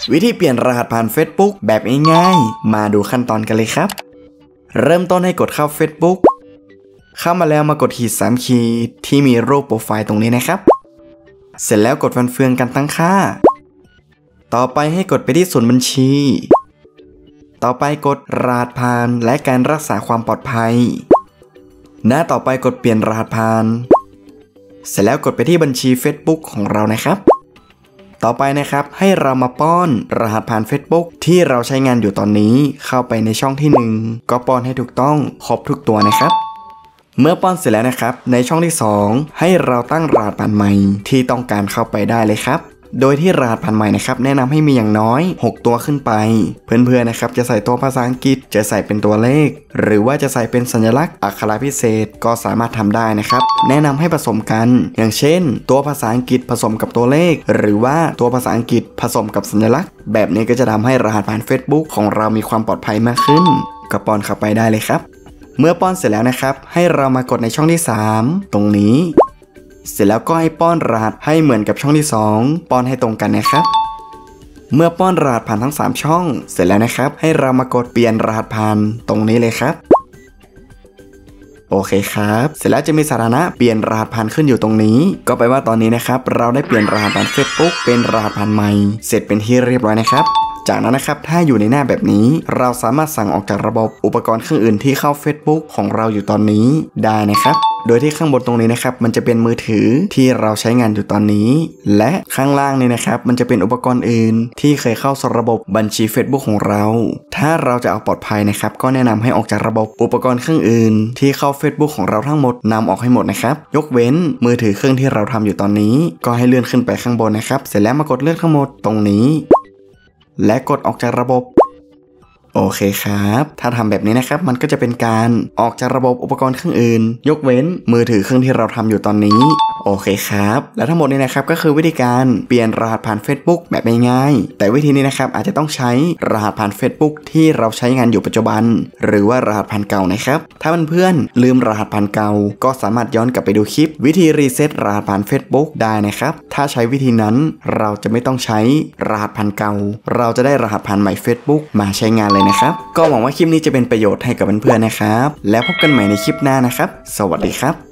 วิธีเปลี่ยนรหัสผ่าน Facebook แบบง่ายๆมาดูขั้นตอนกันเลยครับเริ่มต้นให้กดเข้า Facebook เข้ามาแล้วมากดขีด3ขีดที่มีรูปโปรไฟล์ตรงนี้นะครับเสร็จแล้วกดฟันเฟืองการตั้งค่าต่อไปให้กดไปที่ส่วนบัญชีต่อไปกดรหัสผ่านและการรักษาความปลอดภัยหน้าต่อไปกดเปลี่ยนรหัสผ่านเสร็จแล้วกดไปที่บัญชี Facebook ของเรานะครับต่อไปนะครับให้เรามาป้อนรหัสผ่าน Facebook ที่เราใช้งานอยู่ตอนนี้เข้าไปในช่องที่1ก็ป้อนให้ถูกต้องครบทุกตัวนะครับเมื่อป้อนเสร็จแล้วนะครับในช่องที่2ให้เราตั้งรหัสผ่านใหม่ที่ต้องการเข้าไปได้เลยครับโดยที่รหัสผ่านใหม่นะครับแนะนำให้มีอย่างน้อย6ตัวขึ้นไปเพื่อนๆนะครับจะใส่ตัวภาษาอังกฤษจะใส่เป็นตัวเลขหรือว่าจะใส่เป็นสัญลักษณ์อักขระพิเศษก็สามารถทำได้นะครับแนะนำให้ผสมกันอย่างเช่นตัวภาษาอังกฤษผสมกับตัวเลขหรือว่าตัวภาษาอังกฤษผสมกับสัญลักษณ์แบบนี้ก็จะทำให้รหัสผ่าน Facebook ของเรามีความปลอดภัยมากขึ้นก็ป้อนเข้าไปได้เลยครับเมื่อป้อนเสร็จแล้วนะครับให้เรามากดในช่องที่3ตรงนี้เสร็จแล้วก็ให้ป้อนรหัสให้เหมือนกับช่องที่2ป้อนให้ตรงกันนะครับเมื่อป้อนรหัสผ่านทั้ง3ช่องเสร็จแล้วนะครับให้เรามากดเปลี่ยนรหัสผ่านตรงนี้เลยครับโอเคครับเสร็จแล้วจะมีสถานะเปลี่ยนรหัสผ่านขึ้นอยู่ตรงนี้ก็แปลว่าตอนนี้นะครับเราได้เปลี่ยนรหัสผ่าน Facebook เป็นรหัสผ่านใหม่เสร็จเป็นที่เรียบร้อยนะครับจากนั้นนะครับถ้าอยู่ในหน้าแบบนี้เราสามารถสั่งออกจากระบบอุปกรณ์เครื่องอื่นที่เข้า Facebook ของเราอยู่ตอนนี้ได้นะครับโดยที่ข้างบนตรงนี้นะครับมันจะเป็นมือถือที่เราใช้งานอยู่ตอนนี้และข้างล่างนี่นะครับมันจะเป็นอุปกรณ์อื่นที่เคยเข้าสู่ระบบบัญชี Facebook ของเราถ้าเราจะเอาปลอดภัยนะครับก็แนะนำให้ออกจากระบบอุปกรณ์เครื่องอื่นที่เข้า Facebook ของเราทั้งหมดนำออกให้หมดนะครับยกเว้นมือถือเครื่องที่เราทำอยู่ตอนนี้ก็ให้เลื่อนขึ้นไปข้างบนนะครับเสร็จแล้วมากดเลื่อนทั้งหมดตรงนี้และกดออกจากระบบโอเคครับถ้าทำแบบนี้นะครับมันก็จะเป็นการออกจากระบบอุปกรณ์เครื่องอื่นยกเว้นมือถือเครื่องที่เราทำอยู่ตอนนี้โอเคครับและทั้งหมดนี้นะครับก็คือวิธีการเปลี่ยนรหัสผ่าน Facebook แบบง่ายๆแต่วิธีนี้นะครับอาจจะต้องใช้รหัสผ่าน Facebook ที่เราใช้งานอยู่ปัจจุบันหรือว่ารหัสผ่านเก่านะครับถ้าเพื่อนๆลืมรหัสผ่านเก่าก็สามารถย้อนกลับไปดูคลิปวิธีรีเซ็ตรหัสผ่าน Facebook ได้นะครับถ้าใช้วิธีนั้นเราจะไม่ต้องใช้รหัสผ่านเก่าเราจะได้รหัสผ่านใหม่ Facebook มาใช้งานเลยนะครับก็หวังว่าคลิปนี้จะเป็นประโยชน์ให้กับเพื่อนๆนะครับแล้วพบกันใหม่ในคลิปหน้านะครับสวัสดีครับ